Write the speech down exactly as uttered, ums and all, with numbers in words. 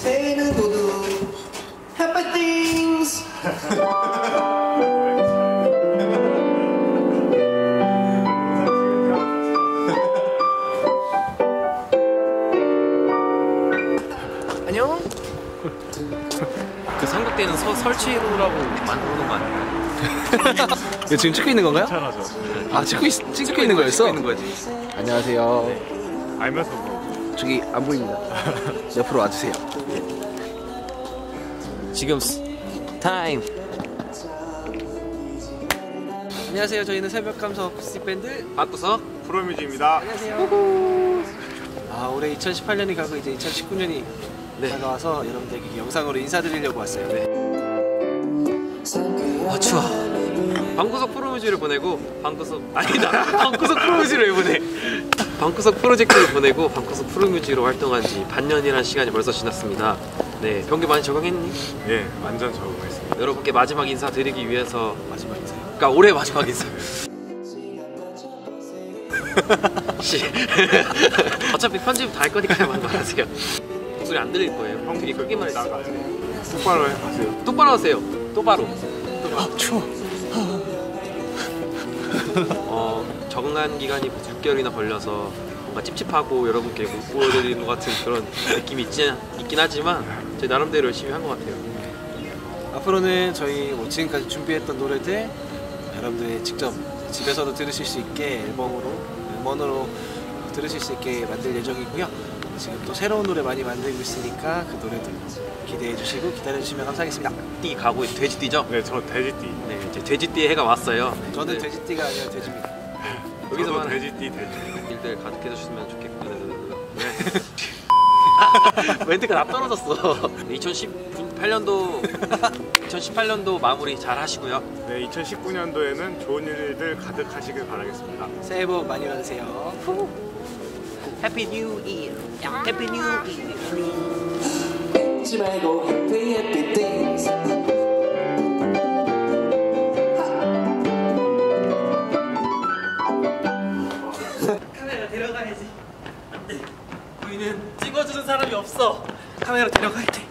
새해에는 모두 Happy Things! 안녕? 그 삼각대는 서, 설치로라고 만들어놓은 거 아니야? 이거 지금 찍고 있는 건가요? 괜찮아죠. 아 찍고, 있, 찍고, 찍고 있는 거였어? 찍고 있는 거지. 안녕하세요. 네. 알면서 뭐. 저기 안 보입니다. 옆으로 와주세요. 지금 타임. 안녕하세요. 저희는 새벽 감성 어쿠스틱 밴드 박구석 프로뮤직입니다. 안녕하세요. 아 올해 이천십팔 년이 가고 이제 이천십구 년이 네. 다가와서 여러분들에게 영상으로 인사드리려고 왔어요. 네. 아 추워. 방구석 프로뮤직을 보내고 방구석 아니다. 방구석 프로뮤직을 왜 보내? 방구석 프로젝트를 보내고 방구석 프로뮤직으로 활동한 지 반년이라는 시간이 벌써 지났습니다. 네, 병규 많이 적응했니? 예, 완전 적응했습니다. 여러분께 마지막 인사 드리기 위해서 마지막 인사요. 그러니까 올해 마지막 인사. 씨. 어차피 편집 다 할 거니까만 말하세요. 목소리 안 들릴 거예요. 형 되게 크게 말해주세요. 똑바로 하세요. 똑바로 하세요. 똑바로. 아 추워. 어, 적응한 기간이 육 개월이나 걸려서 뭔가 찝찝하고 여러분께 못 보여드리는 것 같은 그런 느낌이 있지, 있긴 하지만 저희 나름대로 열심히 한 것 같아요. 앞으로는 저희 뭐 지금까지 준비했던 노래들 여러분들이 직접 집에서도 들으실 수 있게 앨범으로, 음원으로 들으실 수 있게 만들 예정이고요. 지금 또 새로운 노래 많이 만들고 있으니까 그 노래들 기대해 주시고 기다려 주시면 감사하겠습니다. 띠 가고 돼지띠죠? 네, 저 돼지띠. 네, 이제 돼지띠의 해가 왔어요. 저는 네. 돼지띠가 아니라 돼지입니다. 여기서만 돼지띠, 돼지. 일들 가득해 주셨으면 좋겠고요. 멘트가 다 떨어졌어. 이천십팔 년도 이천십팔 년도 마무리 잘 하시고요. 네, 이천십구 년도에는 좋은 일들 가득하시길 바라겠습니다. 새해 복 많이 받으세요. 해피 뉴 이어. 해피 뉴 이어. 잊지 말고 Happy Happy Things! 카메라 데려가야지. 우리는 찍어주는 사람이 없어. 카메라 데려가야 돼.